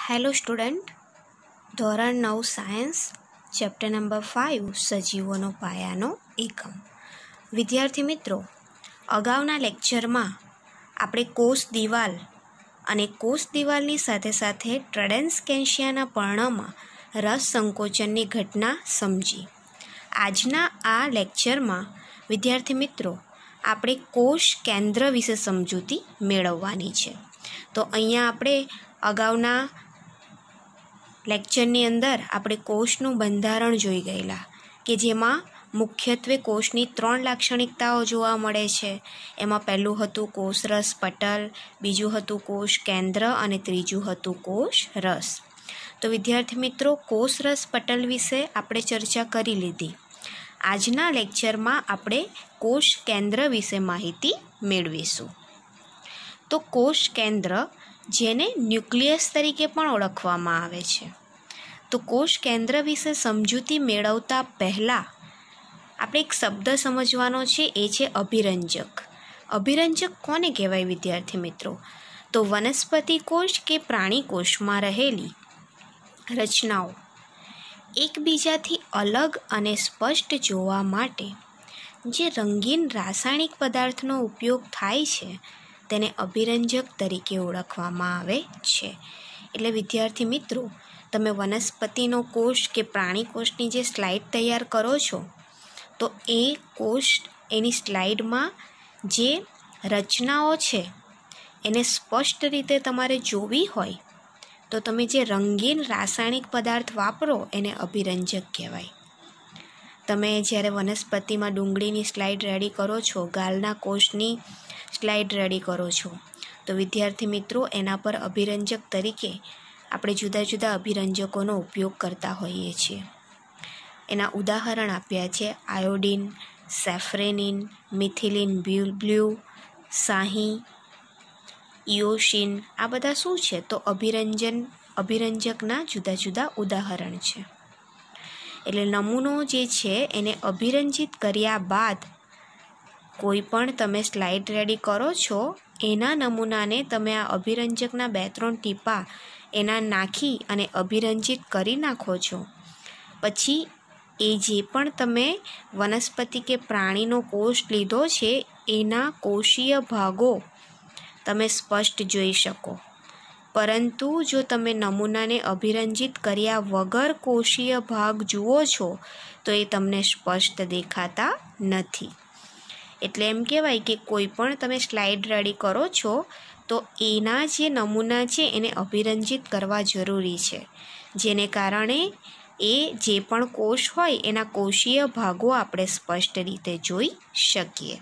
Hello student, ધોરણ 9 science chapter number 5 સજીવોનો પાયાનો એકમ. વિદ્યાર્થી મિત્રો, અગાઉના લેક્ચરમાં આપણે કોષ દિવાલ અને કોષ દિવાલની સાથે સાથે ટ્રેડેન્સકેન્શિયાના પર્ણમાં રસ સંકોચનની ઘટના સમજી. આજના આ લેક્ચરમાં વિદ્યાર્થી મિત્રો આપણે કોષ કેન્દ્ર વિશે સમજૂતી મેળવવાની છે. તો અહીંયા આપણે અગાઉના લેક્ચરની અંદર આપણે કોષનું બંધારણ જોઈ ગયેલા કે જેમાં મુખ્યત્વે કોષની 3 લાક્ષણિકતાઓ જોવા મળે છે. એમાં પહેલું હતું કોષરસ પટલ, બીજું હતું કોષ કેન્દ્ર અને ત્રીજું હતું કોષ રસ. તો વિદ્યાર્થી મિત્રો, કોષરસ પટલ વિશે આપણે ચર્ચા કરી લીધી. આજના લેક્ચરમાં આપણે કોષ કેન્દ્ર વિશે માહિતી મેળવીશું. તો કોષ કેન્દ્ર, જેને ન્યુક્લિયસ તરીકે પણ ઓળખવામાં આવે છે. તો કોષ કેન્દ્ર વિશે સમજૂતી મેળવતા પહેલાં આપણે એક શબ્દ સમજવાનો છે, એ છે અભિરંજક. અભિરંજક કોને કહેવાય વિદ્યાર્થી મિત્રો? તો વનસ્પતિ કોષ કે પ્રાણી કોષમાં રહેલી રચનાઓ એકબીજાથી અલગ અને સ્પષ્ટ જોવા માટે જે રંગીન રાસાયણિક પદાર્થનો ઉપયોગ થાય છે તેને અભિરંજક તરીકે ઓળખવામાં આવે છે. એટલે વિદ્યાર્થી મિત્રો, તમે વનસ્પતિનો કોષ કે પ્રાણી કોષની જે સ્લાઇડ તૈયાર કરો છો, તો એ કોષ એની સ્લાઇડમાં જે રચનાઓ છે એને સ્પષ્ટ રીતે તમારે જોવી હોય તો તમે જે રંગીન રાસાયણિક પદાર્થ વાપરો એને અભિરંજક કહેવાય. તમે જ્યારે વનસ્પતિમાં ડુંગળીની સ્લાઇડ રેડી કરો છો, ગાલના કોષની સ્લાઇડ રેડી કરો છો, તો વિદ્યાર્થી મિત્રો એના પર અભિરંજક તરીકે આપણે જુદા જુદા અભિરંજકોનો ઉપયોગ કરતા હોઈએ છીએ. એના ઉદાહરણ આપ્યા છે આયોડિન, સેફ્રેનિન, મિથિલિન બ્લુ, શાહી, ઇયોશિન. આ બધા શું છે? તો અભિરંજકના જુદા જુદા ઉદાહરણ છે. એટલે નમૂનો જે છે એને અભિરંજિત કર્યા બાદ કોઈ પણ તમે સ્લાઇડ રેડી કરો છો, એના નમૂનાને તમે આ અભિરંજકના 2-3 ટીપા એના નાખી અને અભિરંજિત કરી નાખો છો. પછી એ જે પણ તમે વનસ્પતિ કે પ્રાણીનો કોષ લીધો છે એના કોષીય ભાગો તમે સ્પષ્ટ જોઈ શકો. પરંતુ જો તમે નમૂનાને અભિરંજિત કર્યા વગર કોષીય ભાગ જુઓ છો તો એ તમને સ્પષ્ટ દેખાતા નથી. એટલે એમ કહેવાય કે કોઈ પણ તમે સ્લાઇડ રેડી કરો છો તો એના જે નમૂના છે એને અભિરંજિત કરવા જરૂરી છે, જેને કારણે એ જે પણ કોષ હોય એના કોષીય ભાગો આપણે સ્પષ્ટ રીતે જોઈ શકીએ.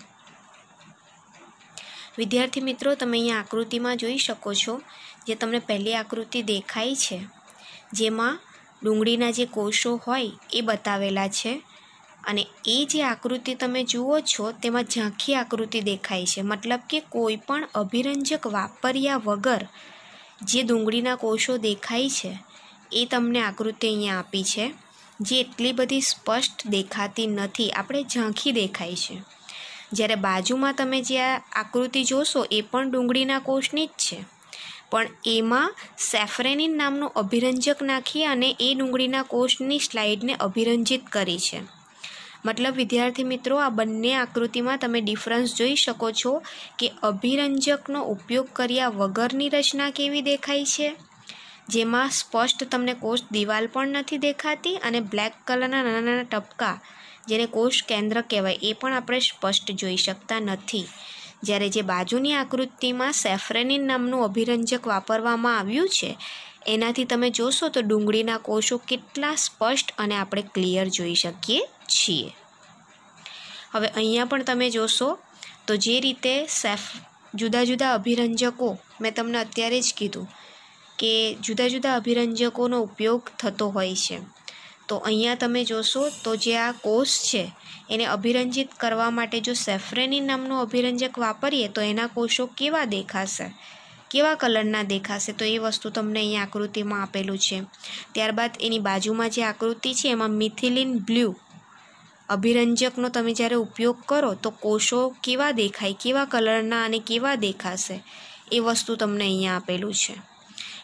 વિદ્યાર્થી મિત્રો, તમે અહીંયા આકૃતિમાં જોઈ શકો છો, જે તમને પહેલી આકૃતિ દેખાય છે જેમાં ડુંગળીના જે કોષો હોય એ બતાવેલા છે. અને એ જે આકૃતિ તમે જુઓ છો તેમાં ઝાંખી આકૃતિ દેખાય છે. મતલબ કે કોઈ પણ અભિરંજક વાપર્યા વગર જે ડુંગળીના કોષો દેખાય છે એ તમને આકૃતિ અહીંયા આપી છે, જે એટલી બધી સ્પષ્ટ દેખાતી નથી, આપણે ઝાંખી દેખાય છે. જ્યારે બાજુમાં તમે જે આ આકૃતિ જોશો એ પણ ડુંગળીના કોષની જ છે, પણ એમાં સેફ્રેનિન નામનું અભિરંજક નાખી અને એ ડુંગળીના કોષની સ્લાઇડને અભિરંજિત કરી છે. મતલબ વિદ્યાર્થી મિત્રો, આ બંને આકૃતિમાં તમે ડિફરન્સ જોઈ શકો છો કે અભિરંજકનો ઉપયોગ કર્યા વગરની રચના કેવી દેખાય છે, જેમાં સ્પષ્ટ તમને કોષ દિવાલ પણ નથી દેખાતી અને બ્લેક કલરના નાના નાના ટપકા, જેને કોષ કેન્દ્ર કહેવાય, એ પણ આપણે સ્પષ્ટ જોઈ શકતા નથી. જ્યારે જે બાજુની આકૃતિમાં સેફ્રેનિન નામનું અભિરંજક વાપરવામાં આવ્યું છે એનાથી તમે જોશો તો ડુંગળીના કોષો કેટલા સ્પષ્ટ અને આપણે ક્લિયર જોઈ શકીએ છીએ. હવે અહીંયા પણ તમે જોશો તો જે રીતે જુદા જુદા અભિરંજકો, મેં તમને અત્યારે જ કીધું કે જુદા જુદા અભિરંજકોનો ઉપયોગ થતો હોય છે. તો અહીંયા તમે જોશો તો જે આ કોષ છે એને અભિરંજિત કરવા માટે જો સેફ્રેનિન નામનું અભિરંજક વાપરીએ તો એના કોષો કેવા દેખાશે, કેવા કલરના દેખાશે, તો એ વસ્તુ તમને અહીંયા આકૃતિમાં આપેલું છે. ત્યારબાદ એની બાજુમાં જે આકૃતિ છે એમાં મિથિલિન બ્લુ અભિરંજકનો તમે જ્યારે ઉપયોગ કરો તો કોષો કેવા દેખાય, કેવા કલરના અને કેવા દેખાશે, એ વસ્તુ તમને અહીંયા આપેલું છે.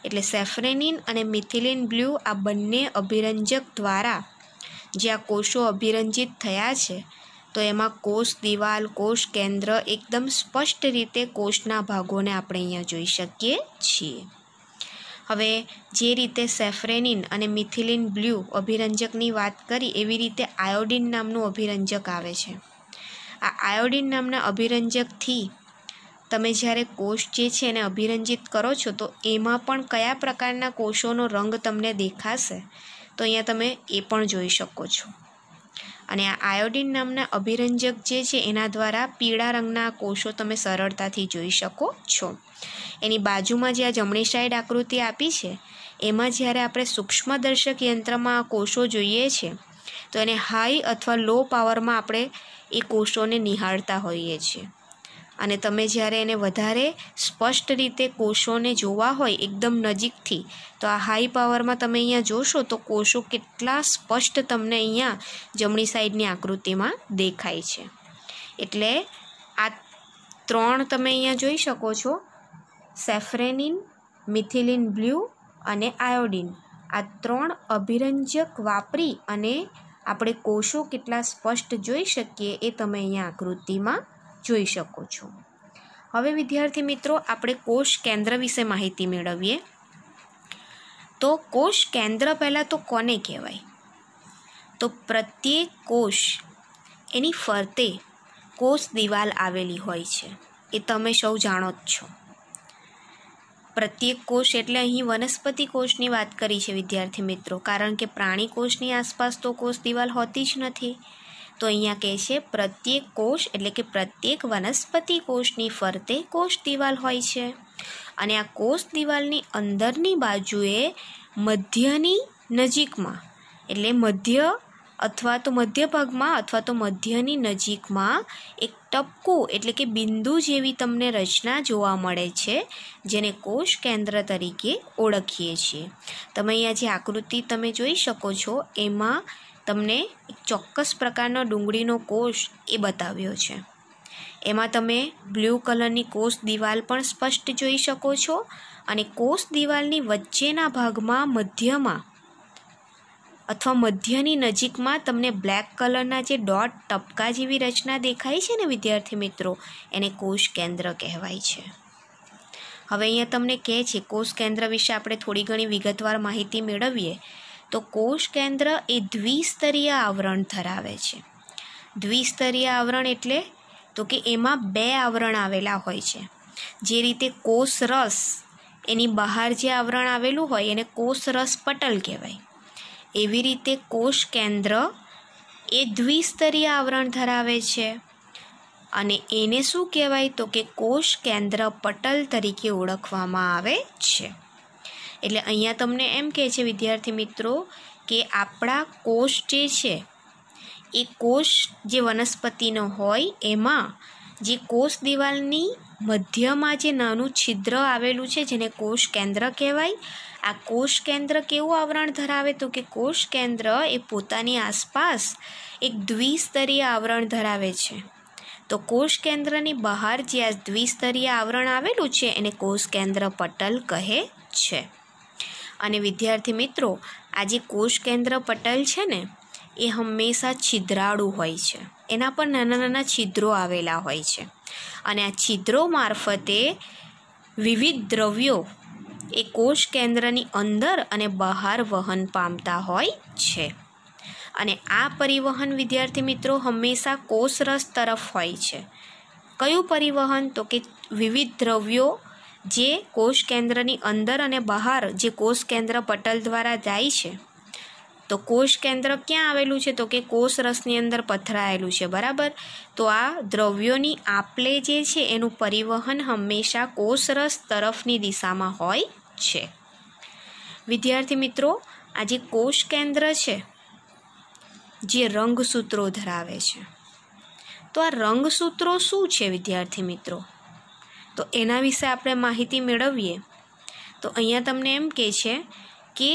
એટલે સેફ્રેનિન અને મિથિલિન બ્લુ આ બંને અભિરંજક દ્વારા જે આ કોષો અભિરંજિત થયા છે તો એમાં કોષ દિવાલ, કોષ કેન્દ્ર એકદમ સ્પષ્ટ રીતે કોષના ભાગોને આપણે અહીંયા જોઈ શકીએ છીએ. હવે જે રીતે સેફ્રેનિન અને મિથિલિન બ્લુ અભિરંજકની વાત કરી એવી રીતે આયોડિન નામનું અભિરંજક આવે છે. આ આયોડિન નામના અભિરંજકથી તમે જ્યારે કોષ જે છે એને અભિરંજિત કરો છો તો એમાં પણ કયા પ્રકારના કોષોનો રંગ તમને દેખાશે તો અહીંયા તમે એ પણ જોઈ શકો છો. અને આ આયોડિન નામના અભિરંજક જે છે એના દ્વારા પીળા રંગના કોષો તમે સરળતાથી જોઈ શકો છો. એની બાજુમાં જે આ જમણી સાઈડ આકૃતિ આપી છે એમાં જ્યારે આપણે સૂક્ષ્મદર્શક યંત્રમાં આ કોષો જોઈએ છે તો એને હાઈ અથવા લો પાવરમાં આપણે એ કોષોને નિહાળતા હોઈએ છીએ. અને તમે જ્યારે એને વધારે સ્પષ્ટ રીતે કોષોને જોવા હોય એકદમ નજીકથી તો આ હાઈ પાવરમાં તમે અહીંયા જોશો તો કોષો કેટલા સ્પષ્ટ તમને અહીંયા જમણી સાઈડની આકૃતિમાં દેખાય છે. એટલે આ ત્રણ તમે અહીંયા જોઈ શકો છો, સેફ્રેનિન, મિથિલિન બ્લુ અને આયોડિન. આ ત્રણ અભિરંજક વાપરી અને આપણે કોષો કેટલા સ્પષ્ટ જોઈ શકીએ એ તમે અહીંયા આકૃતિમાં જોઈ શકો છો. હવે વિદ્યાર્થી મિત્રો આપણે કોષ કેન્દ્ર વિશે માહિતી મેળવીએ. તો કોષ કેન્દ્ર પહેલાં તો કોને કહેવાય? તો પ્રત્યેક કોષ એની ફરતે કોષ દિવાલ આવેલી હોય છે, એ તમે સૌ જાણો જ છો. પ્રત્યેક કોષ એટલે અહીં વનસ્પતિ કોષની વાત કરી છે વિદ્યાર્થી મિત્રો, કારણ કે પ્રાણી કોષની આસપાસ તો કોષ દિવાલ હોતી જ નથી. તો અહીંયા કહે છે પ્રત્યેક કોષ એટલે કે પ્રત્યેક વનસ્પતિ કોષની ફરતે કોષ દિવાલ હોય છે. અને આ કોષ દિવાલની અંદરની બાજુએ મધ્યની નજીકમાં એટલે મધ્ય અથવા તો મધ્ય ભાગમાં અથવા તો મધ્યની નજીકમાં એક ટપકું એટલે કે બિંદુ જેવી તમને રચના જોવા મળે છે જેને કોષ કેન્દ્ર તરીકે ઓળખીએ છીએ. તમે અહીંયા જે આકૃતિ તમે જોઈ શકો છો એમાં તમને એક ચોક્કસ પ્રકારનો ડુંગળીનો કોષ એ બતાવ્યો છે. એમાં તમે બ્લુ કલરની કોષ દિવાલ પણ સ્પષ્ટ જોઈ શકો છો અને કોષ દિવાલની વચ્ચેના ભાગમાં મધ્યમાં અથવા મધ્યની નજીકમાં તમને બ્લેક કલરના જે ડોટ ટપકા જેવી રચના દેખાય છે ને વિદ્યાર્થી મિત્રો, એને કોષ કેન્દ્ર કહેવાય છે. હવે અહીંયા તમને કહે છે કોષ કેન્દ્ર વિશે આપણે થોડી ઘણી વિગતવાર માહિતી મેળવીએ તો કોષ કેન્દ્ર એ દ્વિસ્તરીય આવરણ ધરાવે છે. દ્વિસ્તરીય આવરણ એટલે તો કે એમાં બે આવરણ આવેલા હોય છે. જે રીતે કોષ રસ એની બહાર જે આવરણ આવેલું હોય એને કોષ રસ પટલ કહેવાય, એવી રીતે કોષ કેન્દ્ર એ દ્વિસ્તરીય આવરણ ધરાવે છે અને એને શું કહેવાય તો કે કોષ કેન્દ્ર પટલ તરીકે ઓળખવામાં આવે છે. એટલે અહીંયા તમને એમ કહે છે વિદ્યાર્થી મિત્રો કે આપણા કોષ જે છે એ કોષ જે વનસ્પતિનો હોય એમાં જે કોષ દિવાલની મધ્યમાં જે નાનું છિદ્ર આવેલું છે જેને કોષ કેન્દ્ર કહેવાય. આ કોષ કેન્દ્ર કેવું આવરણ ધરાવે તો કે કોષ કેન્દ્ર એ પોતાની આસપાસ એક દ્વિસ્તરીય આવરણ ધરાવે છે. તો કોષ કેન્દ્રની બહાર જે આ દ્વિસ્તરીય આવરણ આવેલું છે એને કોષ કેન્દ્ર પટલ કહે છે. અને વિદ્યાર્થી મિત્રો આ જે કોષ કેન્દ્ર પટલ છે ને એ હંમેશા છિદ્રાળું હોય છે, એના પર નાના નાના છિદ્રો આવેલા હોય છે અને આ છિદ્રો મારફતે વિવિધ દ્રવ્યો એ કોષ કેન્દ્રની અંદર અને બહાર વહન પામતા હોય છે. અને આ પરિવહન વિદ્યાર્થી મિત્રો હંમેશા કોષરસ તરફ હોય છે. કયું પરિવહન તો કે વિવિધ દ્રવ્યો જે કોષ કેન્દ્રની અંદર અને બહાર જે કોષ કેન્દ્ર પટલ દ્વારા જાય છે. તો કોષ કેન્દ્ર ક્યાં આવેલું છે તો કે કોષ રસની અંદર પથરાયેલું છે, બરાબર. તો આ દ્રવ્યોની આપલે જે છે એનું પરિવહન હંમેશા કોષ રસ તરફની દિશામાં હોય છે. વિદ્યાર્થી મિત્રો આ જે કોષ કેન્દ્ર છે જે રંગસૂત્રો ધરાવે છે, તો આ રંગસૂત્રો શું છે વિદ્યાર્થી મિત્રો? તો એના વિશે આપણે માહિતી મેળવીએ તો અહીંયા તમને એમ કહે છે કે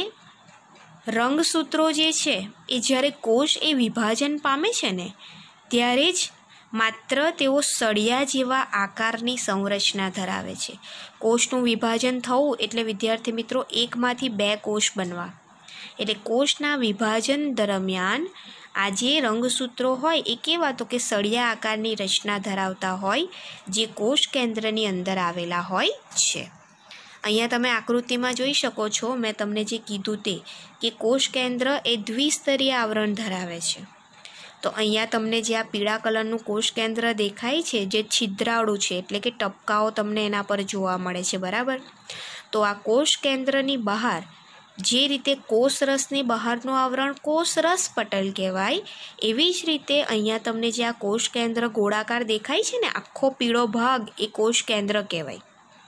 રંગસૂત્રો જે છે એ જ્યારે કોષ એ વિભાજન પામે છે ને ત્યારે જ માત્ર તેઓ સળિયા જેવા આકારની સંરચના ધરાવે છે. કોષનું વિભાજન થવું એટલે વિદ્યાર્થી મિત્રો એકમાંથી બે કોષ બનવા. એટલે કોષના વિભાજન દરમિયાન આ જે રંગસૂત્રો હોય એ કેવા તો કે સળિયા આકારની રચના ધરાવતા હોય, જે કોષ કેન્દ્રની અંદર આવેલા હોય છે. અહીંયા તમે આકૃતિમાં જોઈ શકો છો, મેં તમને જે કીધું તે કે કોષ કેન્દ્ર એ દ્વિસ્તરીય આવરણ ધરાવે છે. તો અહીંયા તમને જે આ પીળા કલરનું કોષ કેન્દ્ર દેખાય છે, જે છિદ્રાળું છે, એટલે કે ટપકાઓ તમને એના પર જોવા મળે છે, બરાબર. તો આ કોષ કેન્દ્રની બહાર જે રીતે કોષરસની બહારનું આવરણ કોષરસ પટલ કહેવાય, એવી જ રીતે અહીંયા તમને જે આ કોષ કેન્દ્ર ગોળાકાર દેખાય છે ને, આખો પીળો ભાગ એ કોષ કેન્દ્ર કહેવાય.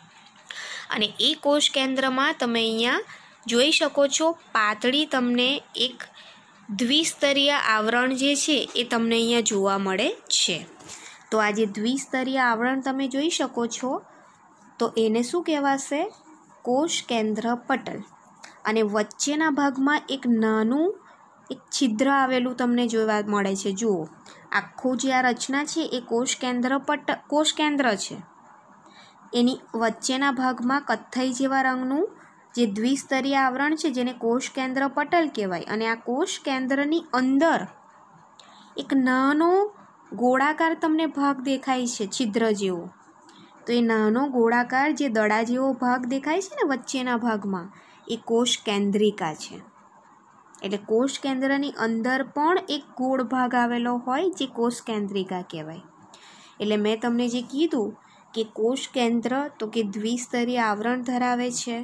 અને એ કોષ કેન્દ્રમાં તમે અહીંયા જોઈ શકો છો, પાતળી તમને એક દ્વિસ્તરીય આવરણ જે છે એ તમને અહીંયા જોવા મળે છે. તો આ જે દ્વિસ્તરીય આવરણ તમે જોઈ શકો છો, તો એને શું કહેવાશે? કોષ કેન્દ્ર પટલ. અને વચ્ચેના ભાગમાં એક નાનું એક છિદ્ર આવેલું તમને જોવા મળે છે. જુઓ, આખું જે આ રચના છે એ કોષ કેન્દ્ર છે. એની વચ્ચેના ભાગમાં કથ્થઈ જેવા રંગનું જે દ્વિસ્તરીય આવરણ છે, જેને કોષ કેન્દ્ર પટલ કહેવાય. અને આ કોષ કેન્દ્રની અંદર એક નાનો ગોળાકાર તમને ભાગ દેખાય છે, છિદ્ર જેવો. તો એ નાનો ગોળાકાર જે દડા જેવો ભાગ દેખાય છે ને વચ્ચેના ભાગમાં, એ કોષ કેન્દ્રિકા છે. એટલે કોષ કેન્દ્રની અંદર પણ એક ગોળ ભાગ આવેલો હોય, જે કોષ કેન્દ્રિકા કહેવાય. એટલે મેં તમને જે કીધું કે કોષ કેન્દ્ર તો કે દ્વિસ્તરીય આવરણ ધરાવે છે,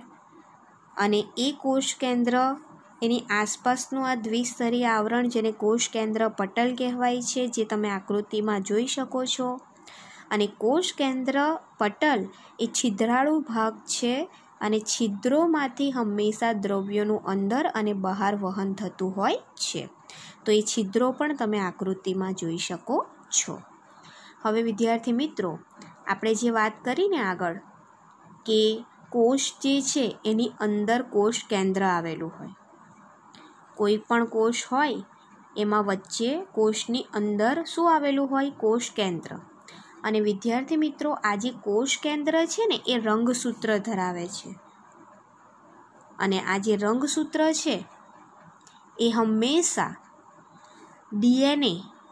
અને એ કોષ કેન્દ્ર એની આસપાસનું આ દ્વિસ્તરીય આવરણ, જેને કોષ કેન્દ્ર પટલ કહેવાય છે, જે તમે આકૃતિમાં જોઈ શકો છો. અને કોષ કેન્દ્ર પટલ એ છિદ્રાળુ ભાગ છે, અને છિદ્રોમાંથી હંમેશા દ્રવ્યોનું અંદર અને બહાર વહન થતું હોય છે. તો એ છિદ્રો પણ તમે આકૃતિમાં જોઈ શકો છો. હવે વિદ્યાર્થી મિત્રો, આપણે જે વાત કરીને આગળ કે કોષ જે છે એની અંદર કોષ કેન્દ્ર આવેલું હોય. કોઈ પણ કોષ હોય એમાં વચ્ચે કોષની અંદર શું આવેલું હોય? કોષ કેન્દ્ર. અને વિદ્યાર્થી મિત્રો, આ જે કોષ કેન્દ્ર છે ને એ રંગસૂત્ર ધરાવે છે. અને આ જે રંગસૂત્ર છે એ હંમેશા DNA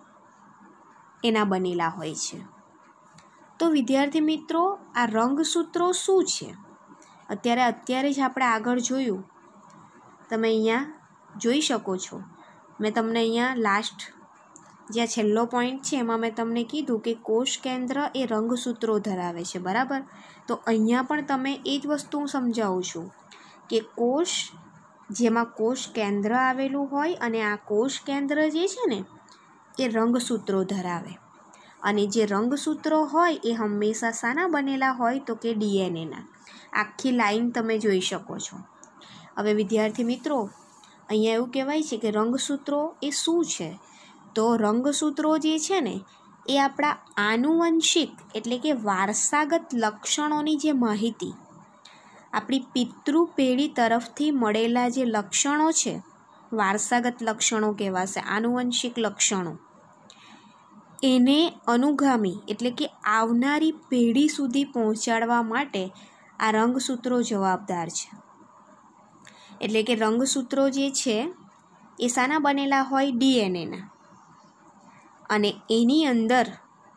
એના બનેલા હોય છે. તો વિદ્યાર્થી મિત્રો, આ રંગસૂત્રો શું છે? અત્યારે જ આપણે આગળ જોયું, તમે અહીંયા જોઈ શકો છો. મેં તમને અહીંયા લાસ્ટ જ્યાં છેલ્લો પોઈન્ટ છે એમાં મેં તમને કીધું કે કોષ કેન્દ્ર એ રંગસૂત્રો ધરાવે છે, બરાબર. તો અહીંયા પણ તમે એ જ વસ્તુ હું સમજાવું છું કે કોષ, જેમાં કોષ કેન્દ્ર આવેલું હોય, અને આ કોષ કેન્દ્ર જે છે ને એ રંગસૂત્રો ધરાવે. અને જે રંગસૂત્રો હોય એ હંમેશા શાના બનેલા હોય? તો કે DNAના. આખી લાઈન તમે જોઈ શકો છો. હવે વિદ્યાર્થી મિત્રો, અહીંયા એવું કહેવાય છે કે રંગસૂત્રો એ શું છે? તો રંગસૂત્રો જે છે ને એ આપણા આનુવંશિક એટલે કે વારસાગત લક્ષણોની જે માહિતી, આપણી પિતૃ પેઢી તરફથી મળેલા જે લક્ષણો છે, વારસાગત લક્ષણો કહેવાશે, આનુવંશિક લક્ષણો, એને અનુગામી એટલે કે આવનારી પેઢી સુધી પહોંચાડવા માટે આ રંગસૂત્રો જવાબદાર છે. એટલે કે રંગસૂત્રો જે છે એ શાના બનેલા હોય? DNAના. અને એની અંદર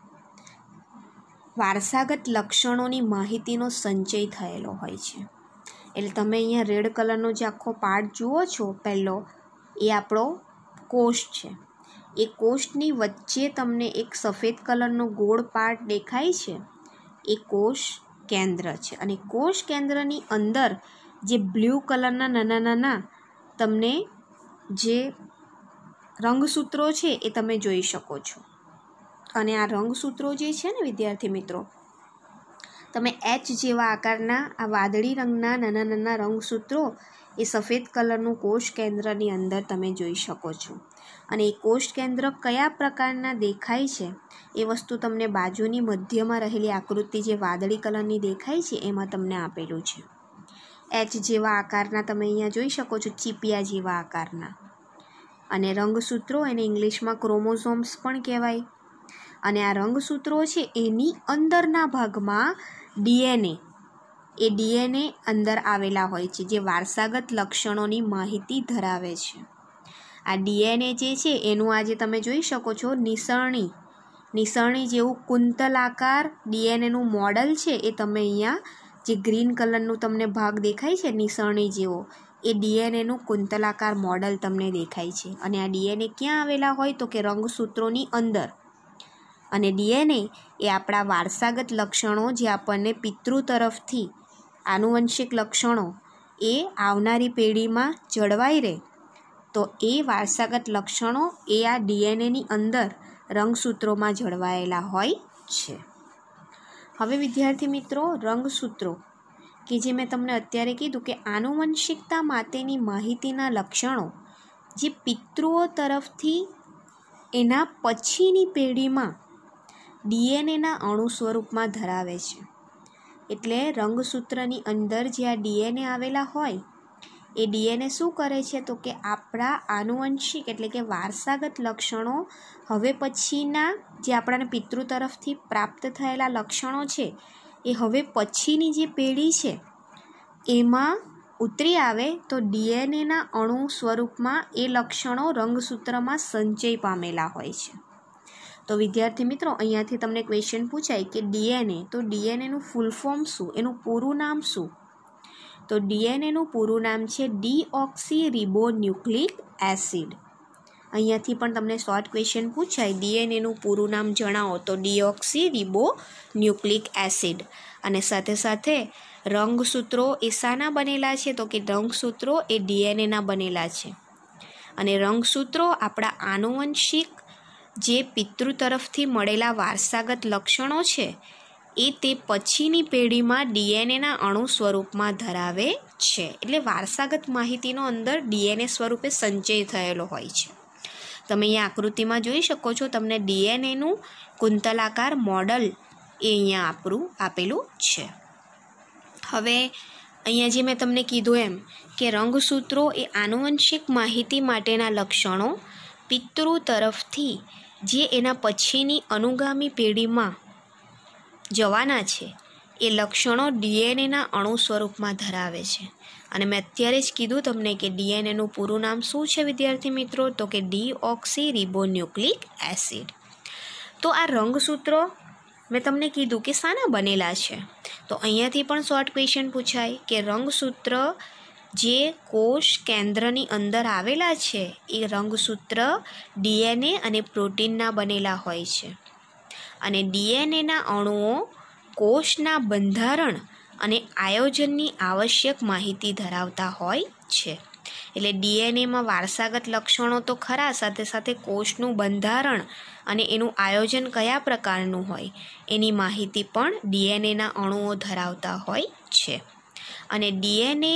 વારસાગત લક્ષણોની માહિતીનો સંચય થયેલો હોય છે. એટલે તમે અહીંયા રેડ કલરનો જે આખો પાર્ટ જુઓ છો પહેલો, એ આપણો કોષ છે. એ કોષની વચ્ચે તમને એક સફેદ કલરનો ગોળ પાર્ટ દેખાય છે, એ કોષ કેન્દ્ર છે. અને કોષ કેન્દ્રની અંદર જે બ્લુ કલરના નાના નાના તમને જે રંગસૂત્રો છે એ તમે જોઈ શકો છો. અને આ રંગસૂત્રો જે છે ને વિદ્યાર્થી મિત્રો, તમે H જેવા આકારના આ વાદળી રંગના નાના નાના રંગસૂત્રો એ સફેદ કલરનું કોષ કેન્દ્રની અંદર તમે જોઈ શકો છો. અને એ કોષ કેન્દ્ર કયા પ્રકારના દેખાય છે એ વસ્તુ તમને બાજુની મધ્યમાં રહેલી આકૃતિ જે વાદળી કલરની દેખાય છે એમાં તમને આપેલું છે. H જેવા આકારના તમે અહીંયા જોઈ શકો છો, ચીપિયા જેવા આકારના. અને રંગસૂત્રો એને ઇંગ્લિશમાં ક્રોમોઝોમ્સ પણ કહેવાય. અને આ રંગસૂત્રો છે એની અંદરના ભાગમાં ડીએનએ અંદર આવેલા હોય છે, જે વારસાગત લક્ષણોની માહિતી ધરાવે છે. આ ડીએનએ જે છે એનું આજે તમે જોઈ શકો છો નિસરણી જેવું કુંતલાકાર ડીએનએનું મોડલ છે એ તમે અહીંયા જે ગ્રીન કલરનું તમને ભાગ દેખાય છે નિસરણી જેવો, એ ડીએનએનું કુંતલાકાર મોડલ તમને દેખાય છે. અને આ ડીએનએ ક્યાં આવેલા હોય તો કે રંગસૂત્રોની અંદર. અને ડીએનએ એ આપણા વારસાગત લક્ષણો જે આપણને પિતૃ તરફથી આનુવંશિક લક્ષણો એ આવનારી પેઢીમાં જળવાઈ રહે, તો એ વારસાગત લક્ષણો એ આ ડીએનએની અંદર રંગસૂત્રોમાં જળવાયેલા હોય છે. હવે વિદ્યાર્થી મિત્રો, રંગસૂત્રો કે જે મેં તમને અત્યારે કીધું કે આનુવંશિકતા માટેની માહિતીના લક્ષણો જે પિતૃઓ તરફથી એના પછીની પેઢીમાં ડીએનએના અણુ સ્વરૂપમાં ધરાવે છે. એટલે રંગસૂત્રની અંદર જે આ ડીએનએ આવેલા હોય એ ડીએનએ શું કરે છે તો કે આપણા આનુવંશિક એટલે કે વારસાગત લક્ષણો હવે પછીના જે આપણાને પિતૃ તરફથી પ્રાપ્ત થયેલા લક્ષણો છે એ હવે પછીની જે પેઢી છે એમાં ઉતરી આવે તો ડીએનએના અણુ સ્વરૂપમાં એ લક્ષણો રંગસૂત્રમાં સંચય પામેલા હોય છે. તો વિદ્યાર્થી મિત્રો, અહીંયાથી તમને ક્વેશ્ચન પૂછાય કે ડીએનએ, તો ડીએનએનું ફૂલ ફોર્મ શું, એનું પૂરું નામ શું? તો ડીએનએનું પૂરું નામ છે ડીઓક્સીરિબોન્યુક્લિક એસિડ. અહીંયાથી પણ તમને શોર્ટ ક્વેશ્ચન પૂછાય ડીએનએનું પૂરું નામ જણાવો તો ડીઓક્સીરિબોન્યુક્લિક એસિડ. અને સાથે સાથે રંગસૂત્રો એ શાના બનેલા છે તો કે રંગસૂત્રો એ ડીએનએના બનેલા છે. અને રંગસૂત્રો આપણા આનુવંશિક જે પિતૃ તરફથી મળેલા વારસાગત લક્ષણો છે એ તે પછીની પેઢીમાં ડીએનએના અણુ સ્વરૂપમાં ધરાવે છે. એટલે વારસાગત માહિતીનો અંદર ડીએનએ સ્વરૂપે સંચય થયેલો હોય છે. તમે અહીંયા આકૃતિમાં જોઈ શકો છો, તમને ડીએનએનું કુંતલાકાર મોડલ એ અહીંયા આપેલું છે. હવે અહીંયા જે મેં તમને કીધું એમ કે રંગસૂત્રો એ આનુવંશિક માહિતી માટેના લક્ષણો પિતૃ તરફથી જે એના પછીની અનુગામી પેઢીમાં જવાના છે એ લક્ષણો ડીએનએના અણુ સ્વરૂપમાં ધરાવે છે. અને મેં અત્યારે જ કીધું તમને કે ડીએનએનું પૂરું નામ શું છે વિદ્યાર્થી મિત્રો, તો કે ડીઓક્સીરિબોન્યુક્લિક એસિડ. તો આ રંગસૂત્રો મેં તમને કીધું કે શાના બનેલા છે, તો અહીંયાથી પણ શોર્ટ ક્વેશ્ચન પૂછાય કે રંગસૂત્ર જે કોષ કેન્દ્રની અંદર આવેલા છે એ રંગસૂત્ર ડીએનએ અને પ્રોટીનના બનેલા હોય છે. અને ડીએનએના અણુઓ કોષના બંધારણ અને આયોજનની આવશ્યક માહિતી ધરાવતા હોય છે. એટલે ડીએનએમાં વારસાગત લક્ષણો તો ખરા, સાથે સાથે કોષનું બંધારણ અને એનું આયોજન કયા પ્રકારનું હોય એની માહિતી પણ ડીએનએના અણુઓ ધરાવતા હોય છે. અને ડીએનએ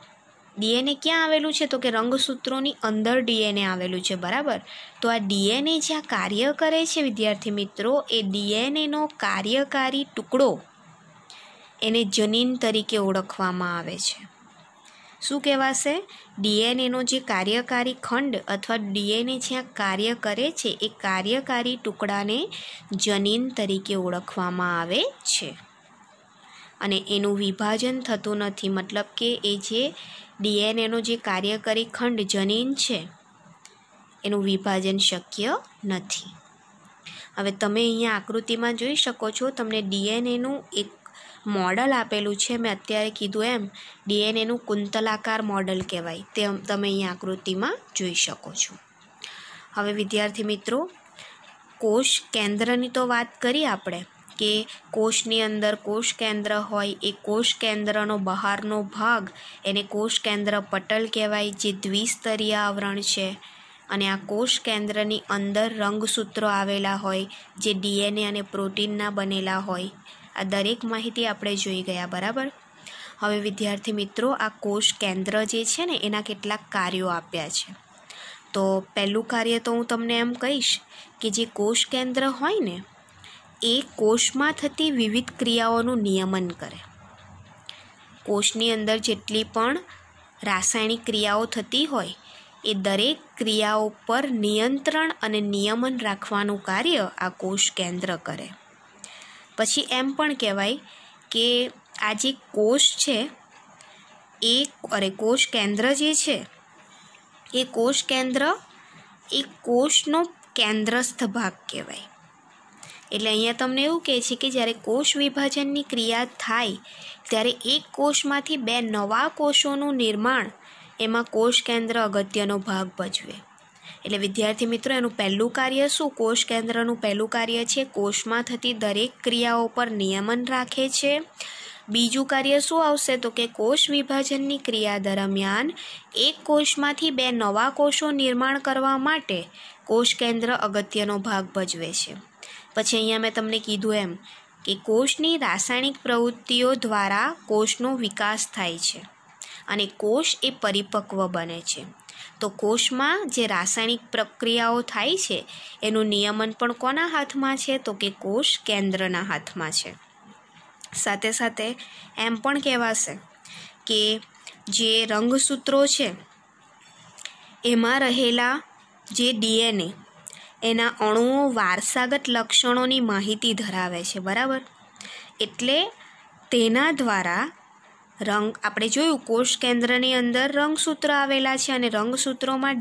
ક્યાં આવેલું છે તો કે રંગસૂત્રોની અંદર ડીએનએ આવેલું છે, બરાબર. તો આ ડીએનએ જ્યાં કાર્ય કરે છે વિદ્યાર્થી મિત્રો, એ ડીએનએનો કાર્યકારી ટુકડો એને જનીન તરીકે ઓળખવામાં આવે છે. શું કહેવાશે? ડીએનએનો જે કાર્યકારી ખંડ અથવા ડીએનએ જ્યાં કાર્ય કરે છે એ કાર્યકારી ટુકડાને જનીન તરીકે ઓળખવામાં આવે છે. અને એનું વિભાજન થતું નથી, મતલબ કે એ જે ડીએનએનો જે કાર્યકારી ખંડ જનીન છે એનું વિભાજન શક્ય નથી. હવે તમે અહીંયા આકૃતિમાં જોઈ શકો છો, તમને ડીએનએનું એક મોડલ આપેલું છે. મેં અત્યારે કીધું એમ ડીએનએનું કુંતલાકાર મોડલ કહેવાય, તે તમે અહીંયા આકૃતિમાં જોઈ શકો છો. હવે વિદ્યાર્થી મિત્રો, કોષ કેન્દ્રની તો વાત કરી આપણે કે કોષની અંદર કોષ કેન્દ્ર હોય, એ કોષ કેન્દ્રનો બહારનો ભાગ એને કોષ કેન્દ્ર પટલ કહેવાય, જે દ્વિસ્તરીય આવરણ છે. અને આ કોષ કેન્દ્રની અંદર રંગસૂત્રો આવેલા હોય જે ડીએનએ અને પ્રોટીનના બનેલા હોય. આ દરેક માહિતી આપણે જોઈ ગયા, બરાબર. હવે વિદ્યાર્થી મિત્રો, આ કોષ કેન્દ્ર જે છે ને એના કેટલાક કાર્યો આપ્યા છે. તો પહેલું કાર્ય તો હું તમને એમ કહીશ કે જે કોષ કેન્દ્ર હોય ને એ કોષમાં થતી વિવિધ ક્રિયાઓનું નિયમન કરે. કોષની અંદર જેટલી પણ રાસાયણિક ક્રિયાઓ થતી હોય એ દરેક ક્રિયાઓ પર નિયંત્રણ અને નિયમન રાખવાનું કાર્ય આ કોષ કેન્દ્ર કરે. પછી એમ પણ કહેવાય કે આ જે કોષ છે કોષ કેન્દ્ર જે છે એ કોષ કેન્દ્ર એ કોષનો કેન્દ્રસ્થ ભાગ કહેવાય. એટલે અહીંયા તમને એવું કહે છે કે જ્યારે કોષ વિભાજનની ક્રિયા થાય ત્યારે એક કોષમાંથી 2 નવા કોષોનું નિર્માણ એમાં કોષ કેન્દ્ર અગત્યનો ભાગ ભજવે. એટલે વિદ્યાર્થી મિત્રો, એનું પહેલું કાર્ય શું? કોષ કેન્દ્રનું પહેલું કાર્ય છે કોષમાં થતી દરેક ક્રિયાઓ પર નિયમન રાખે છે. બીજું કાર્ય શું આવશે? તો કે કોષ વિભાજનની ક્રિયા દરમિયાન એક કોષમાંથી 2 નવા કોષો નિર્માણ કરવા માટે કોષ કેન્દ્ર અગત્યનો ભાગ ભજવે છે. પછી અહીંયા મેં તમને કીધું એમ કે કોષની રાસાયણિક પ્રવૃત્તિઓ દ્વારા કોષનો વિકાસ થાય છે અને કોષ એ પરિપક્વ બને છે. તો કોષમાં જે રાસાયણિક પ્રક્રિયાઓ થાય છે એનું નિયમન પણ કોના હાથમાં છે? તો કે કોષ કેન્દ્રના હાથમાં છે. સાથે સાથે એમ પણ કહેવાશે કે જે રંગસૂત્રો છે એમાં રહેલા જે DNA એના અણુઓ વારસાગત લક્ષણોની માહિતી ધરાવે છે, બરાબર? એટલે તેના દ્વારા આપણે જોયું કોષ કેન્દ્રની અંદર રંગસૂત્ર આવેલા છે અને રંગસૂત્રોમાં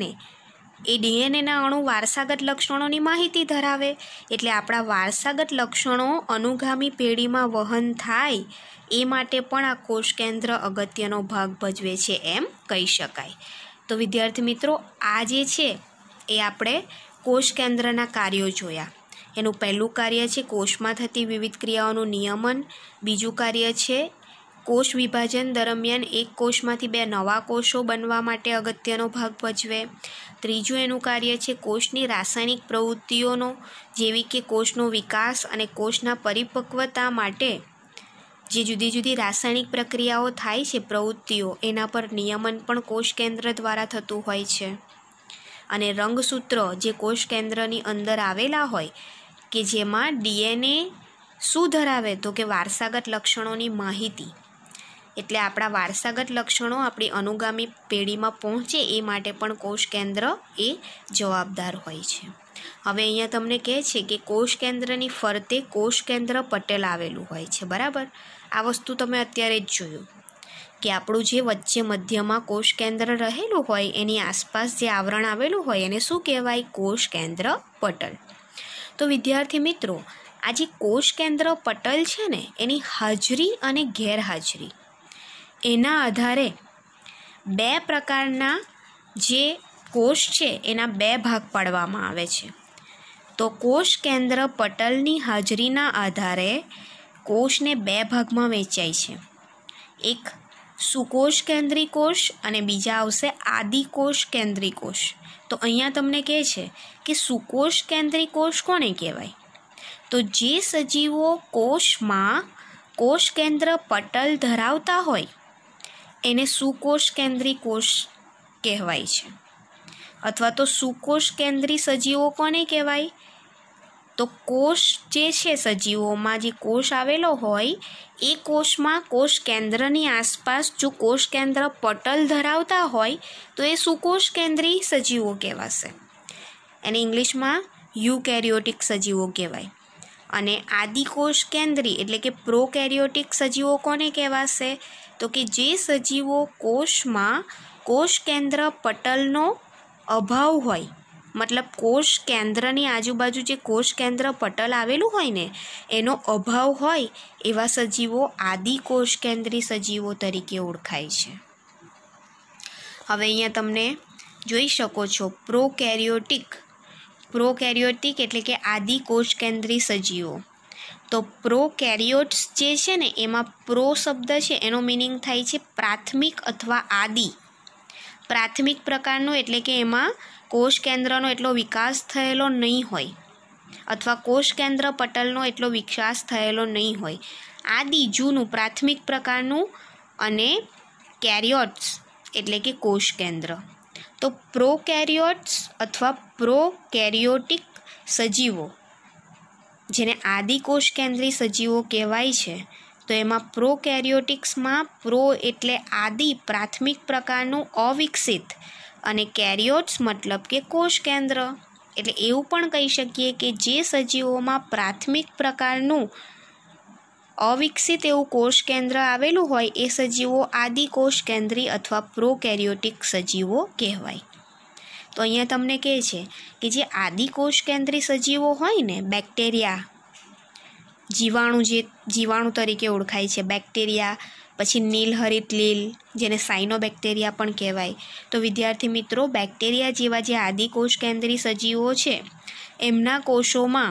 DNAના અણુ વારસાગત લક્ષણોની માહિતી ધરાવે. એટલે આપણા વારસાગત લક્ષણો અનુગામી પેઢીમાં વહન થાય એ માટે પણ આ કોષ કેન્દ્ર અગત્યનો ભાગ ભજવે છે એમ કહી શકાય. તો વિદ્યાર્થી મિત્રો, આ જે છે એ આપણે કોષ કેન્દ્રના કાર્યો જોયા. એનું પહેલું કાર્ય છે કોષમાં થતી વિવિધ ક્રિયાઓનું નિયમન. બીજું કાર્ય છે કોષ વિભાજન દરમિયાન એક કોષમાંથી 2 નવા કોષો બનવા માટે અગત્યનો ભાગ ભજવે. ત્રીજું એનું કાર્ય છે કોષની રાસાયણિક પ્રવૃત્તિઓનો, જેવી કે કોષનો વિકાસ અને કોષના પરિપક્વતા માટે જે જુદી જુદી રાસાયણિક પ્રક્રિયાઓ થાય છે, પ્રવૃત્તિઓ, એના પર નિયમન પણ કોષ કેન્દ્ર દ્વારા થતું હોય છે. અને રંગસૂત્ર જે કોષ કેન્દ્રની અંદર આવેલા હોય કે જેમાં DNA શું ધરાવે? તો કે વારસાગત લક્ષણોની માહિતી. એટલે આપણા વારસાગત લક્ષણો આપણી અનુગામી પેઢીમાં પહોંચે એ માટે પણ કોષ કેન્દ્ર એ જવાબદાર હોય છે. હવે અહીંયા તમને કહે છે કે કોષ કેન્દ્રની ફરતે કોષ કેન્દ્ર પટલ આવેલું હોય છે, બરાબર? આ વસ્તુ તમે અત્યારે જ જોયું કે આપણું જે વચ્ચે મધ્યમાં કોષ કેન્દ્ર રહેલું હોય એની આસપાસ જે આવરણ આવેલું હોય એને શું કહેવાય? કોષ કેન્દ્ર પટલ. તો વિદ્યાર્થી મિત્રો, આ જે કોષ કેન્દ્ર પટલ છે ને એની હાજરી અને ગેરહાજરી એના આધારે 2 પ્રકારના જે કોષ છે એના 2 ભાગ પાડવામાં આવે છે. તો કોષ કેન્દ્ર પટલની હાજરીના આધારે કોષને 2 ભાગમાં વહેંચાય છે. એક સુકોષ કેન્દ્રી કોષ અને બીજા આવશે આદિકોષ કેન્દ્રી કોષ. તો અહીંયા તમને કહે છે કે સુકોષ કેન્દ્રી કોષ કોને કહેવાય? તો જે સજીવો કોષમાં કોષ કેન્દ્ર પટલ ધરાવતા હોય એને સુકોષ કેન્દ્રી કોષ કહેવાય છે. અથવા તો સુકોષ કેન્દ્રી સજીવો કોને કહેવાય? તો કોષ જે છે સજીવોમાં જે કોષ આવેલો હોય એ કોષમાં કોષ કેન્દ્રની આસપાસ જો કોષ કેન્દ્ર પટલ ધરાવતા હોય તો એ સુકોષ કેન્દ્રી સજીવો કહેવાશે. એને ઇંગ્લિશમાં યુકેરિયોટિક સજીવો કહેવાય. અને આદિકોષ કેન્દ્રી એટલે કે પ્રોકેરિયોટિક સજીવો કોને કહેવાશે? તો કે જે સજીવો કોષમાં કોષ કેન્દ્ર પટલનો અભાવ હોય, મતલબ કોષ કેન્દ્રની આજુબાજુ જે કોષ કેન્દ્ર પટલ આવેલું હોય ને એનો અભાવ હોય એવા સજીવો આદિકોષ કેન્દ્રી સજીવો તરીકે ઓળખાય છે. હવે અહીંયા તમને જોઈ શકો છો પ્રોકેરિયોટિક એટલે કે આદિકોષ કેન્દ્રી સજીવો. તો પ્રોકેરિયોટ્સ જે છે ને એમાં પ્રો શબ્દ છે એનો મિનિંગ થાય છે પ્રાથમિક અથવા આદિ. પ્રાથમિક પ્રકારનું એટલે કે એમાં કોષ કેન્દ્રનો એટલો વિકાસ થયેલો નહીં હોય અથવા કોષ કેન્દ્ર પટલનો એટલો વિકાસ થયેલો નહીં હોય. આદિ જૂનું પ્રાથમિક પ્રકારનું અને કેરિયોટ્સ એટલે કે કોષ કેન્દ્ર. તો પ્રોકેરિયોટ્સ અથવા પ્રોકેરિયોટિક સજીવો જેને આદિકોષ કેન્દ્રી સજીવો કહેવાય છે તો એમાં પ્રોકેરિયોટિક્સમાં પ્રો એટલે આદિ પ્રાથમિક પ્રકારનું અવિકસિત અને કેરિયોટ્સ મતલબ કે કોષ કેન્દ્ર. એટલે એવું પણ કહી શકીએ કે જે સજીવોમાં પ્રાથમિક પ્રકારનું અવિકસિત એવું કોષ કેન્દ્ર આવેલું હોય એ સજીવો આદિકોષ કેન્દ્રી અથવા પ્રોકેરિયોટિક સજીવો કહેવાય. તો અહીંયા તમને કહે છે કે જે આદિકોષ કેન્દ્રી સજીવો હોય ને, બેક્ટેરિયા, જીવાણુ તરીકે ઓળખાય છે બેક્ટેરિયા, પછી નીલહરિત લીલ જેને સાયનોબેક્ટેરિયા પણ કહેવાય. તો વિદ્યાર્થી મિત્રો, બેક્ટેરિયા જેવા જે આદિકોષ કેન્દ્રી સજીવો છે એમના કોષોમાં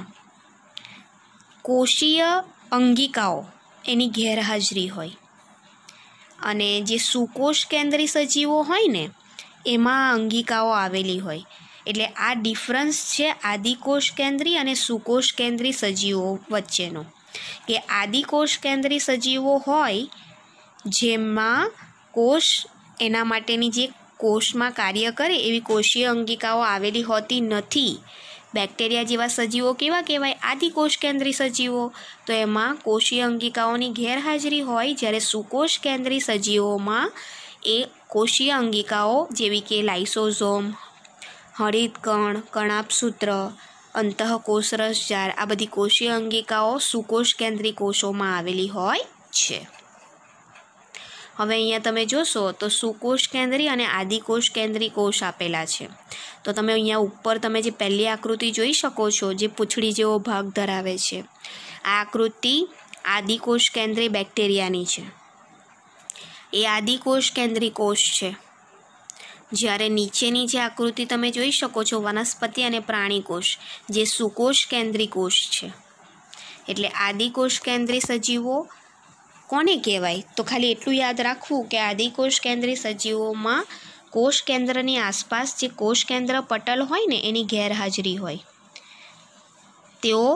કોષીય અંગિકાઓ એની ગેરહાજરી હોય, અને જે સુકોષ કેન્દ્રી સજીવો હોય ને એમાં અંગિકાઓ આવેલી હોય. એટલે આ ડિફરન્સ છે આદિકોષ કેન્દ્રી અને સુકોષ કેન્દ્રી સજીવો વચ્ચેનો, કે આદિકોષ કેન્દ્રી સજીવો હોય જેમાં કોષ એના માટેની જે કોષમાં કાર્ય કરે એવી કોષીય અંગિકાઓ આવેલી હોતી નથી. બેક્ટેરિયા જેવા સજીવો કેવા કહેવાય? આદિકોષ કેન્દ્રી સજીવો. તો એમાં કોષીય અંગિકાઓની ગેરહાજરી હોય, જ્યારે સુકોષ કેન્દ્રી સજીવોમાં એ કોષીય અંગિકાઓ જેવી કે લાઇસોઝોમ, હરિતકણ, કણાભસૂત્ર, અંતઃકોષરસજાળ, આ બધી કોષીય અંગિકાઓ સુકોષ કેન્દ્રી કોષોમાં આવેલી હોય છે. હવે અહીંયા તમે જોશો તો સુકોષ કેન્દ્રી અને આદિકોષ કેન્દ્રી કોષ આપેલા છે. તો તમે અહીંયા ઉપર તમે જે પહેલી આકૃતિ જોઈ શકો છો, જે પૂંછડી જેવો ભાગ ધરાવે છે, આ આકૃતિ આદિકોષ કેન્દ્રી બેક્ટેરિયાની છે. એ આદિકોષ કેન્દ્રી કોષ છે. જ્યારે નીચેની જે આકૃતિ તમે જોઈ શકો છો, વનસ્પતિ અને પ્રાણી કોષ, જે સુકોષ કેન્દ્રી કોષ છે. એટલે આદિકોષ કેન્દ્રી સજીવો કોને કહેવાય? તો ખાલી એટલું યાદ રાખવું કે આદિકોષ કેન્દ્રી સજીવોમાં કોષ કેન્દ્રની આસપાસ જે કોષ કેન્દ્ર પટલ હોય ને એની ગેરહાજરી હોય. તેઓ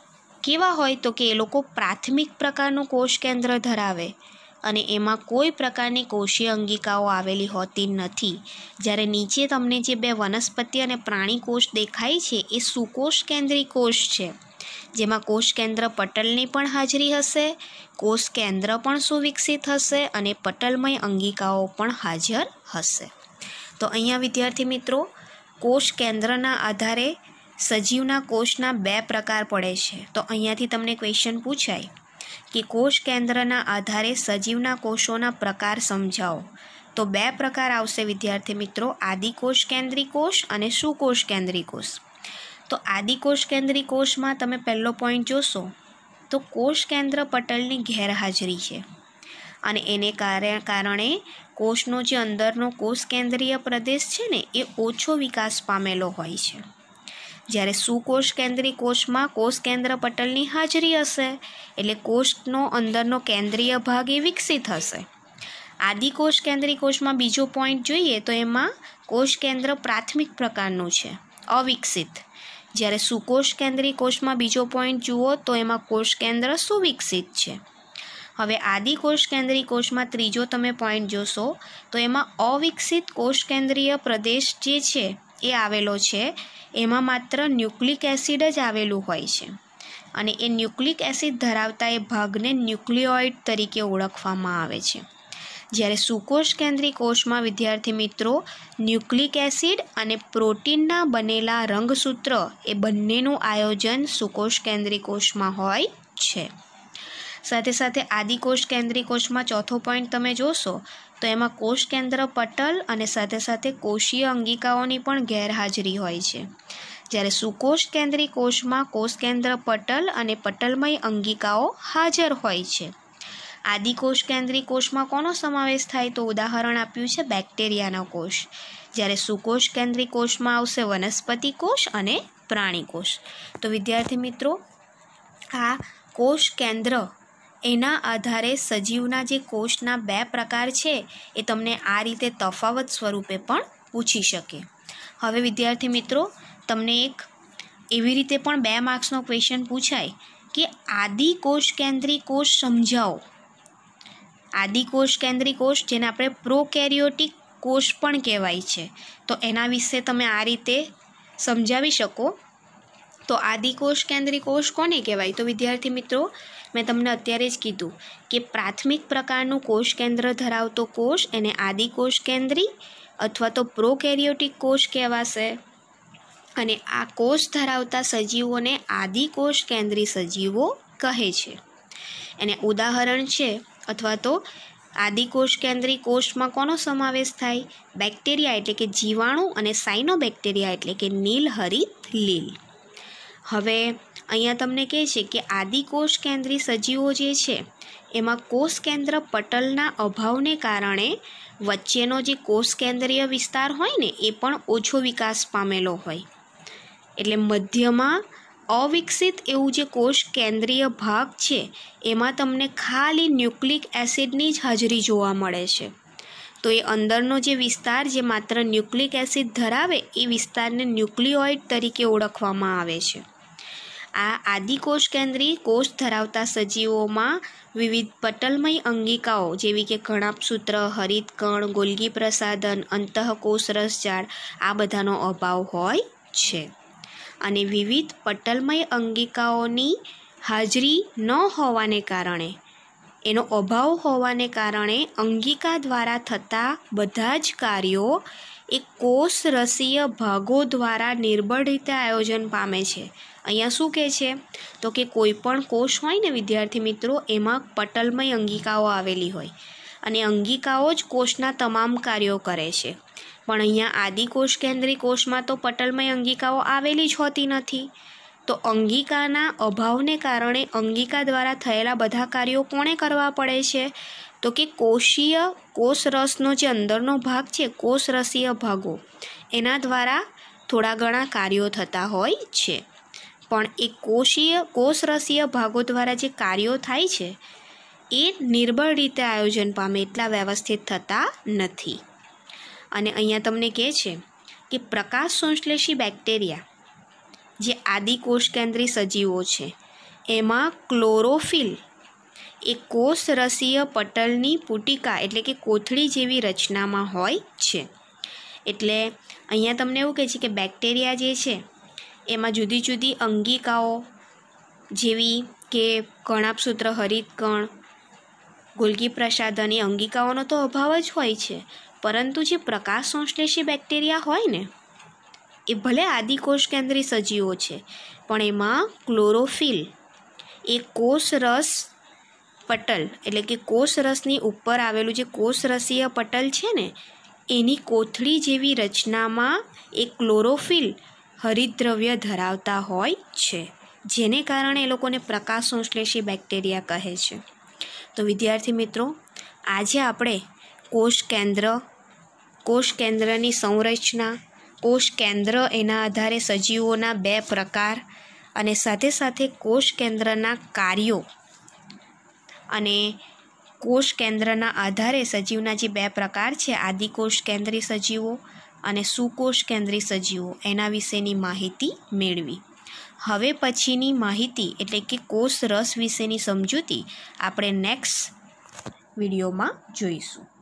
કેવા હોય? તો કે એ લોકો પ્રાથમિક પ્રકારનું કોષ કેન્દ્ર ધરાવે અને એમાં કોઈ પ્રકારની કોષીય અંગિકાઓ આવેલી હોતી નથી. જ્યારે નીચે તમને જે બે વનસ્પતિ અને પ્રાણી કોષ દેખાય છે એ સુકોષ કેન્દ્રી કોષ છે, જેમાં કોષ કેન્દ્ર પટલની પણ હાજરી હશે, કોષ કેન્દ્ર પણ સુવિકસિત હશે અને પટલમય અંગિકાઓ પણ હાજર હશે. તો અહીંયા વિદ્યાર્થી મિત્રો, કોષ કેન્દ્રના આધારે સજીવના કોષના બે પ્રકાર પડે છે. તો અહીંયાથી તમને ક્વેશ્ચન પૂછાય કે કોષ કેન્દ્રના આધારે સજીવના કોષોના પ્રકાર સમજાવો. તો બે પ્રકાર આવશે વિદ્યાર્થી મિત્રો, આદિકોષ કેન્દ્રી કોષ અને સુકોષ કેન્દ્રી કોષ. તો આદિકોષ કેન્દ્રી કોષમાં તમે પહેલો પોઈન્ટ જોશો તો કોષ કેન્દ્ર પટલની ગેરહાજરી છે, અને એને કારણે કોષનો જે અંદરનો કોષ કેન્દ્રીય પ્રદેશ છે ને એ ઓછો વિકાસ પામેલો હોય છે. જ્યારે સુકોષ કેન્દ્રી કોષમાં કોષ કેન્દ્ર પટલની હાજરી હશે, એટલે કોષનો અંદરનો કેન્દ્રીય ભાગ એ વિકસિત હશે. આદિકોષ કેન્દ્રી કોષમાં બીજો પોઈન્ટ જોઈએ તો એમાં કોષ કેન્દ્ર પ્રાથમિક પ્રકારનું છે, અવિકસિત. જ્યારે સુકોષ કેન્દ્રી કોષમાં બીજો પોઈન્ટ જુઓ તો એમાં કોષ કેન્દ્ર સુવિકસિત છે. હવે આદિકોષ કેન્દ્રી કોષમાં ત્રીજો તમે પોઈન્ટ જોશો તો એમાં અવિકસિત કોષ કેન્દ્રીય પ્રદેશ જે છે એ આવેલો છે. એમાં માત્ર ન્યુક્લિક એસિડ જ આવેલું હોય છે, અને એ ન્યુક્લિક એસિડ ધરાવતા એ ભાગને ન્યુક્લિયોઇડ તરીકે ઓળખવામાં આવે છે. જ્યારે સુકોષ કેન્દ્રી કોષમાં વિદ્યાર્થી મિત્રો, ન્યુક્લિક એસિડ અને પ્રોટીનના બનેલા રંગસૂત્ર એ બંનેનું આયોજન સુકોષ કેન્દ્રી કોષમાં હોય છે. સાથે સાથે આદિકોષ કેન્દ્રી કોષમાં ચોથો પોઈન્ટ તમે જોશો તો એમાં કોષ કેન્દ્ર પટલ અને સાથે સાથે કોષીય અંગિકાઓની પણ ગેરહાજરી હોય છે. જ્યારે સુકોષ કેન્દ્રી કોષમાં કોષ કેન્દ્ર પટલ અને પટલમય અંગિકાઓ હાજર હોય છે. આદિકોષ કેન્દ્રી કોષમાં કોનો સમાવેશ થાય? તો ઉદાહરણ આપ્યું છે બેક્ટેરિયાનો કોષ. જ્યારે સુકોષ કેન્દ્રી કોષમાં આવશે વનસ્પતિ કોષ અને પ્રાણી કોષ. તો વિદ્યાર્થી મિત્રો, આ કોષ કેન્દ્ર એના આધારે સજીવના જે કોષના બે પ્રકાર છે એ તમને આ રીતે તફાવત સ્વરૂપે પણ પૂછી શકે. હવે વિદ્યાર્થી મિત્રો, તમને એક એવી રીતે પણ 2 માર્ક્સનો ક્વેશ્ચન પૂછાય કે આદિકોષ કેન્દ્રી કોષ સમજાવો. આદિકોષ કેન્દ્રી કોષ, જેને આપણે પ્રોકેરિયોટિક કોષ પણ કહેવાય છે, તો એના વિશે તમે આ રીતે સમજાવી શકો તો આદિકોષ કેન્દ્રી કોષ કોને કહેવાય? તો વિદ્યાર્થી મિત્રો, મેં તમને અત્યારે જ કીધું કે પ્રાથમિક પ્રકારનું કોષ કેન્દ્ર ધરાવતો કોષ એને આદિકોષ કેન્દ્રી અથવા તો પ્રોકેરિયોટિક કોષ કહેવાશે. અને આ કોષ ધરાવતા સજીવોને આદિકોષ કેન્દ્રી સજીવો કહે છે. એને ઉદાહરણ છે અથવા તો આદિકોષ કેન્દ્રી કોષમાં કોનો સમાવેશ થાય? બેક્ટેરિયા એટલે કે જીવાણુ અને સાયનોબેક્ટેરિયા એટલે કે નીલહરિત લીલ. હવે અહીંયા તમને કહે છે કે આદિકોષ કેન્દ્રી સજીવો જે છે એમાં કોષ કેન્દ્ર પટલના અભાવને કારણે વચ્ચેનો જે કોષ કેન્દ્રીય વિસ્તાર હોય ને એ પણ ઓછો વિકાસ પામેલો હોય. એટલે મધ્યમાં અવિકસિત એવું જે કોષ કેન્દ્રીય ભાગ છે એમાં તમને ખાલી ન્યુક્લિક એસિડની જ હાજરી જોવા મળે છે. તો એ અંદરનો જે વિસ્તાર જે માત્ર ન્યુક્લિક એસિડ ધરાવે એ વિસ્તારને ન્યુક્લિયોઇડ તરીકે ઓળખવામાં આવે છે. આ આદિકોષ કેન્દ્રી કોષ ધરાવતા સજીવોમાં વિવિધ પટલમય અંગિકાઓ જેવી કે ઘણાપસૂત્ર, હરિતકણ, ગોલ્ગી પ્રસાધન, અંતઃકોષ રસજાળ આ બધાનો અભાવ હોય છે. અને વિવિધ પટલમય અંગિકાઓની હાજરી ન હોવાને કારણે, એનો અભાવ હોવાને કારણે અંગિકા દ્વારા થતા બધા જ કાર્યો એ કોષ રસીય ભાગો દ્વારા નિર્બળ રીતે આયોજન પામે છે. અહીંયા શું કહે છે? તો કે કોઈ પણ કોષ હોય ને વિદ્યાર્થી મિત્રો, એમાં પટલમય અંગિકાઓ આવેલી હોય અને અંગિકાઓ જ કોષના તમામ કાર્યો કરે છે. પણ અહીંયા આદિકોષ કેન્દ્રી કોષમાં તો પટલમય અંગિકાઓ આવેલી જ હોતી નથી. તો અંગિકાના અભાવને કારણે અંગિકા દ્વારા થયેલા બધા કાર્યો કોણે કરવા પડે છે? તો કે કોષીય કોષરસનો જે અંદરનો ભાગ છે, કોષરસીય ભાગો, એના દ્વારા થોડા ઘણા કાર્યો થતા હોય છે. પણ એ કોષરસીય ભાગો દ્વારા જે કાર્યો થાય છે એ નિર્બળ રીતે આયોજન પામે, એટલા વ્યવસ્થિત થતા નથી. અને અહીંયા તમને કહે છે કે પ્રકાશ સંશ્લેષી બેક્ટેરિયા જે આદિકોષ કેન્દ્રી સજીવો છે એમાં ક્લોરોફિલ એ કોષ રસીય પટલની પુટિકા એટલે કે કોથળી જેવી રચનામાં હોય છે. એટલે અહીંયા તમને એવું કહે છે કે બેક્ટેરિયા જે છે એમાં જુદી જુદી અંગિકાઓ જેવી કે ઘણાપસૂત્ર, હરિતકણ, ગોલ્ગી પ્રસાધન એ અંગિકાઓનો તો અભાવ જ હોય છે. પરંતુ જે પ્રકાશ સંશ્લેષી બેક્ટેરિયા હોય ને એ ભલે આદિકોષ કેન્દ્રી સજીવો છે પણ એમાં ક્લોરોફિલ એ કોષરસ પટલ એટલે કે કોષરસની ઉપર આવેલું જે કોષરસીય પટલ છે ને એની કોથળી જેવી રચનામાં એ ક્લોરોફિલ હરિતદ્રવ્ય ધરાવતા હોય છે, જેને કારણે એ લોકોને પ્રકાશ સંશ્લેષી બેક્ટેરિયા કહે છે. તો વિદ્યાર્થી મિત્રો, આજે આપણે કોષ કેન્દ્રની સંરચના, કોષ કેન્દ્ર એના આધારે સજીવોના 2 પ્રકાર અને સાથે સાથે કોષ કેન્દ્રના કાર્યો અને કોષ કેન્દ્રના આધારે સજીવના જે 2 પ્રકાર છે, આદિકોષ કેન્દ્રી સજીવો અને સુકોષ કેન્દ્રી સજીવો, એના વિશેની માહિતી મેળવી. હવે પછીની માહિતી એટલે કે કોષ રસ વિશેની સમજૂતી આપણે નેક્સ્ટ વિડીયોમાં જોઈશું.